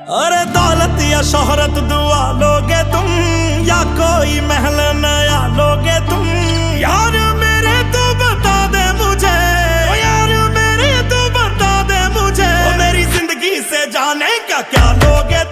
अरे दौलत या शोहरत दुआ लोगे तुम, या कोई महल नया लोगे तुम। यार मेरे तू बता दे मुझे, ओ यार मेरे तू बता दे मुझे, ओ मेरी जिंदगी से जाने क्या क्या लोगे